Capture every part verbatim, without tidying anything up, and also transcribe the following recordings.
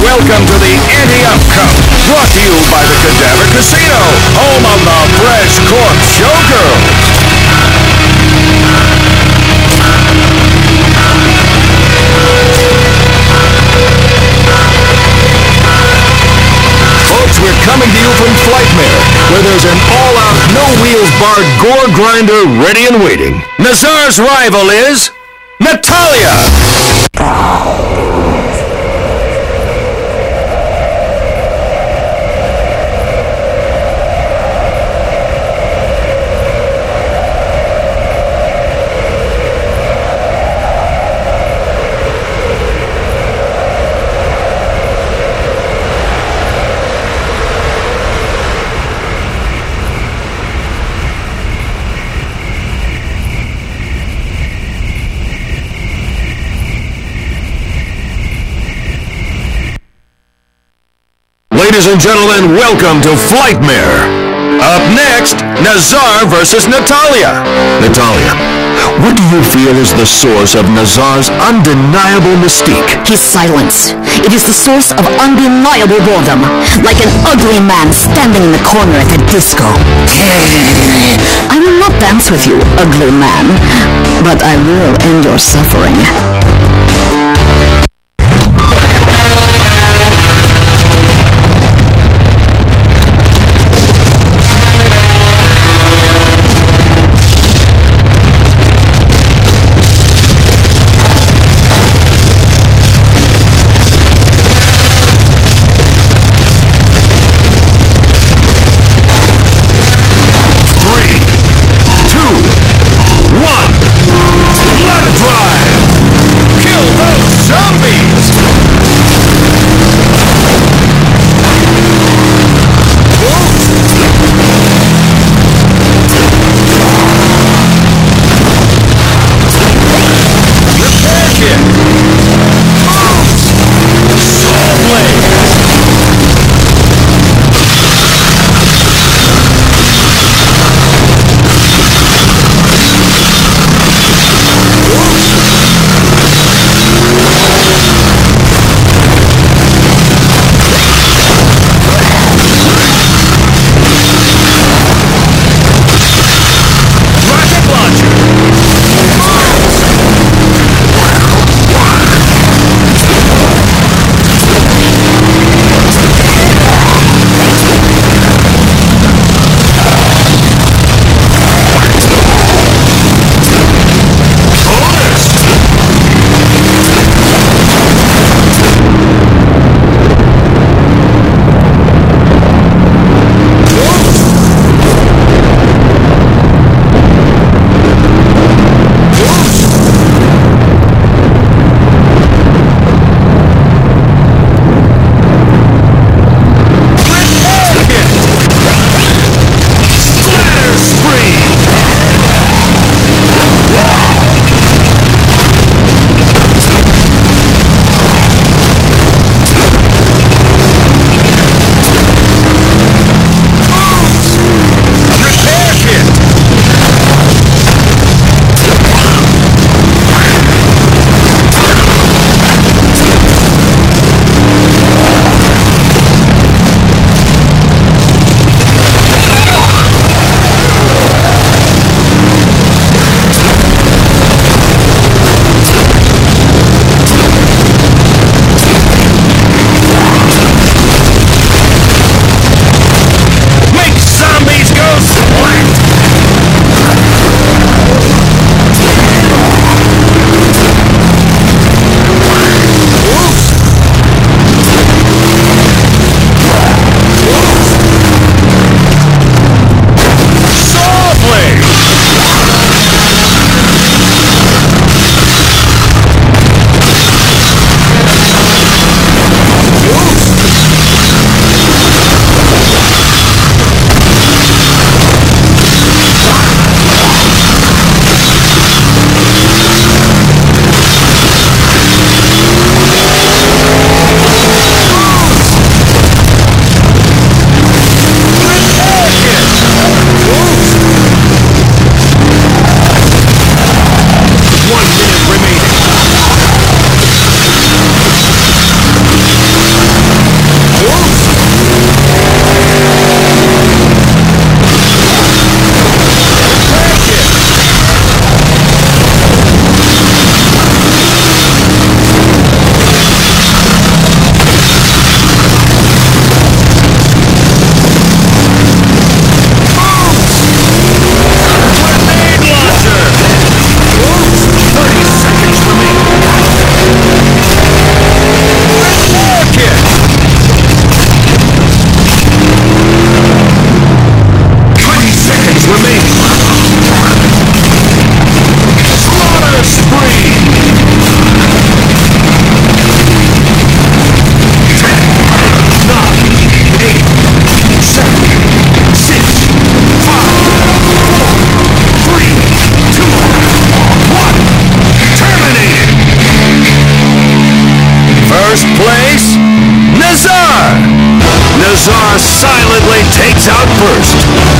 welcome to the Anti-Up Cup, brought to you by the Cadaver Casino, home of the Fresh Corpse Showgirls. Folks, we're coming to you from Flightmare, where there's an all-out, no-wheels-barred gore grinder ready and waiting. Nazar's rival is Natalia. Ladies and gentlemen, welcome to Flightmare. Up next, Nazar versus Natalia. Natalia, what do you feel is the source of Nazar's undeniable mystique? His silence. It is the source of undeniable boredom, like an ugly man standing in the corner at a disco. I will not dance with you, ugly man, but I will end your suffering. One, let drive! Kill First place, Nazar! Nazar silently takes out first.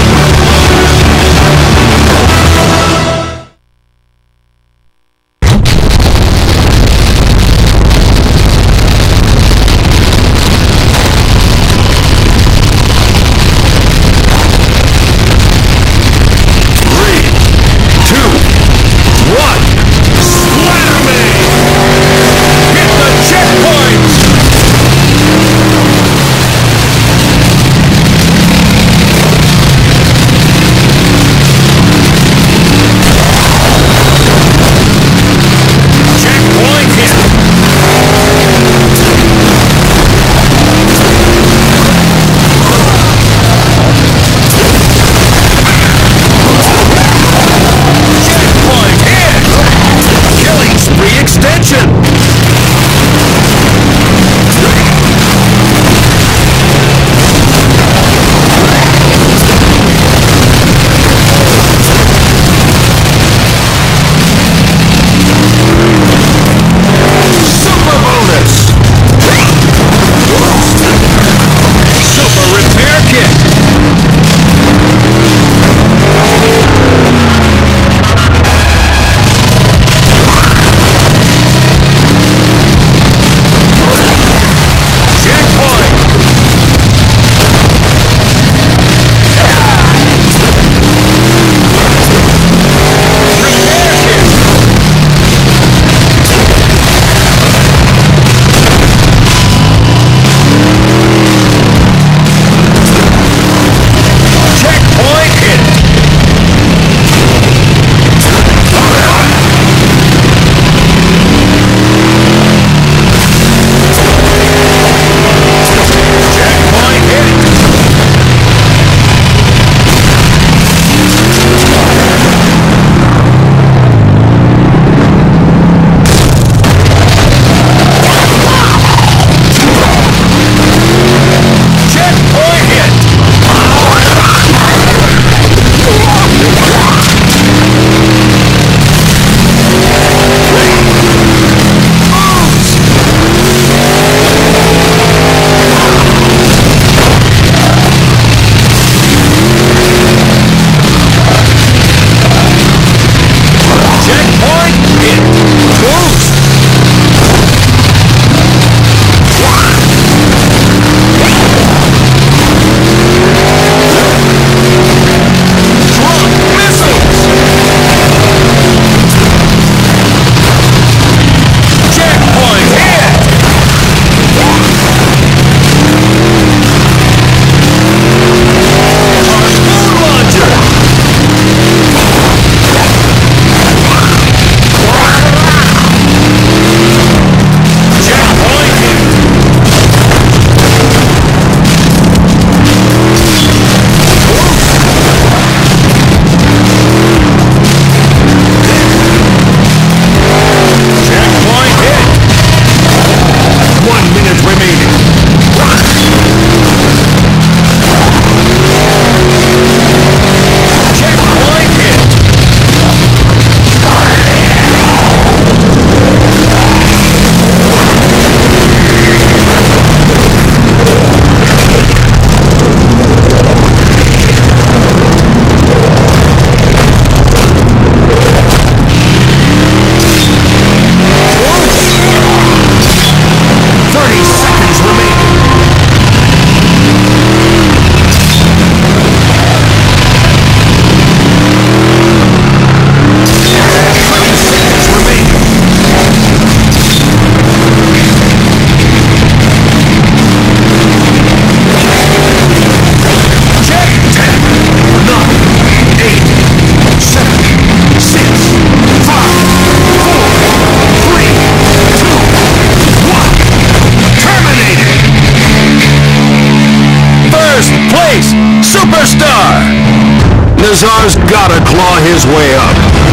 Superstar! Nazar's gotta claw his way up.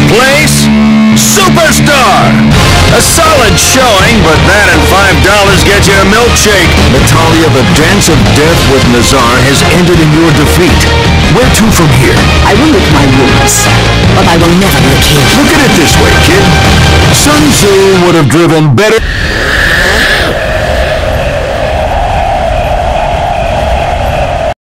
place, Superstar! A solid showing, but that and five dollars get you a milkshake. Natalia, the dance of death with Nazar has ended in your defeat. Where to from here? I will lick my wounds, but I will never lick you. Look at it this way, kid. Sun Tzu would have driven better...